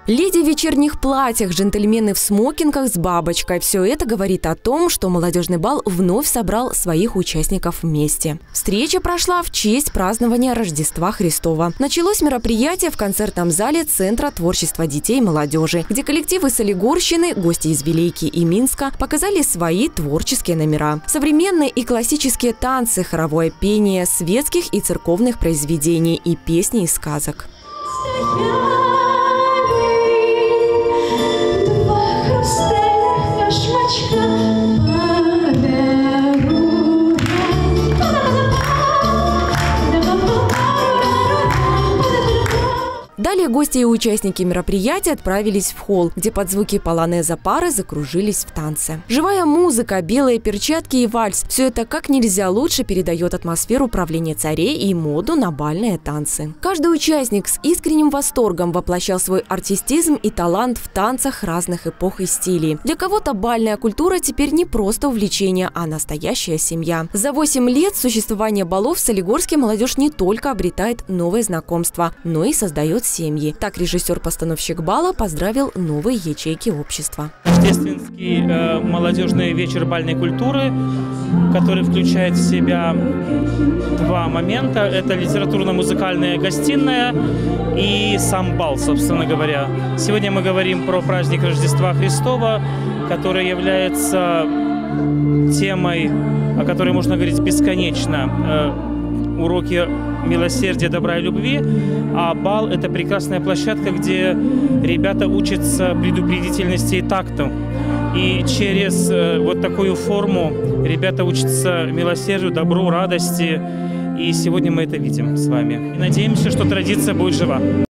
Леди в вечерних платьях, джентльмены в смокингах с бабочкой. Все это говорит о том, что молодежный бал вновь собрал своих участников вместе. Встреча прошла в честь празднования Рождества Христова. Началось мероприятие в концертном зале Центра творчества детей и молодежи, где коллективы Солигорщины, гости из Вилейки и Минска показали свои творческие номера. Современные и классические танцы, хоровое пение, светских и церковных произведений и песни из сказок. Далее гости и участники мероприятия отправились в холл, где под звуки полонеза пары закружились в танце. Живая музыка, белые перчатки и вальс – все это как нельзя лучше передает атмосферу правления царей и моду на бальные танцы. Каждый участник с искренним восторгом воплощал свой артистизм и талант в танцах разных эпох и стилей. Для кого-то бальная культура теперь не просто увлечение, а настоящая семья. За 8 лет существования балов в Солигорске молодежь не только обретает новые знакомства, но и создает семьи. Так режиссер-постановщик бала поздравил новые ячейки общества. Рождественский молодежный вечер бальной культуры, который включает в себя два момента. Это литературно-музыкальная гостиная и сам бал, собственно говоря. Сегодня мы говорим про праздник Рождества Христова, который является темой, о которой можно говорить бесконечно. Уроки милосердия, добра и любви, а бал – это прекрасная площадка, где ребята учатся предупредительности и такту. И через вот такую форму ребята учатся милосердию, добру, радости. И сегодня мы это видим с вами. И надеемся, что традиция будет жива.